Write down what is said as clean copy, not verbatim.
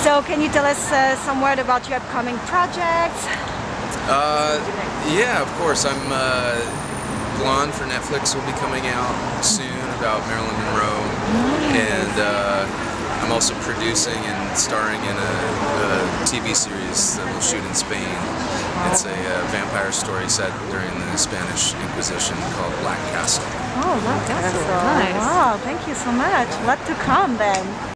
So can you tell us some word about your upcoming projects? Yeah, of course. I'm Blonde for Netflix will be coming out soon about Marilyn Monroe, and I'm also producing and starring in a TV series that will shoot in Spain. It's a vampire story set during the Spanish Inquisition called Black Castle. Oh, Black Castle. Nice. Wow, thank you so much. A lot to come then.